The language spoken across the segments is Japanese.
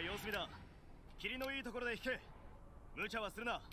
様子見だ。霧のいいところで引け。無茶はするな。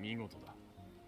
見事だ。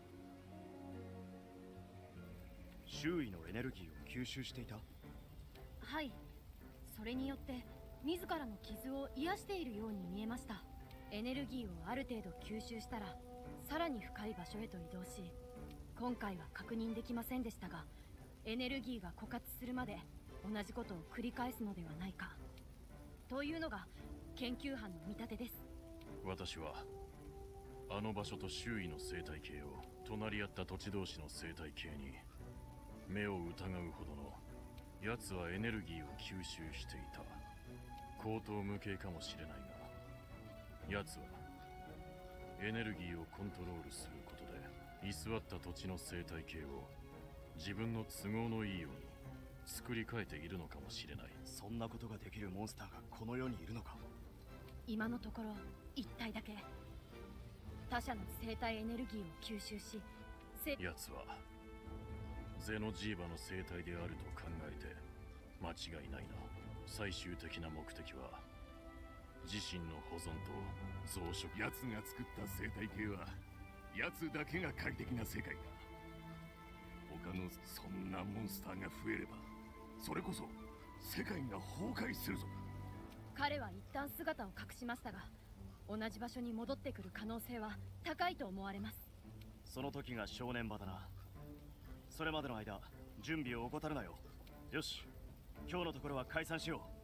周囲のエネルギーを吸収していた。 はい、それによって自らの傷を癒しているように見えました。エネルギーをある程度吸収したらさらに深い場所へと移動し、今回は確認できませんでしたが、エネルギーが枯渇するまで同じことを繰り返すのではないかというのが研究班の見立てです。 私はあの場所と周囲の生態系を隣り合った土地同士の生態系に目を疑うほどの奴はエネルギーを吸収していた。口頭無形かもしれないが、奴はエネルギーをコントロールすることで居座った土地の生態系を自分の都合のいいように作り変えているのかもしれない。 そんなことができるモンスターがこの世にいるのか。 今のところ1体だけ他者の生体エネルギーを吸収し、 奴はゼノジーバの生態であると考えて間違いないな。最終的な目的は自身の保存と増殖。 奴が作った生態系は奴だけが快適な世界だ。他のそんなモンスターが増えればそれこそ世界が崩壊するぞ。 彼は一旦姿を隠しましたが、同じ場所に戻ってくる可能性は高いと思われます。 その時が正念場だな。それまでの間準備を怠るなよ。よし、今日のところは解散しよう。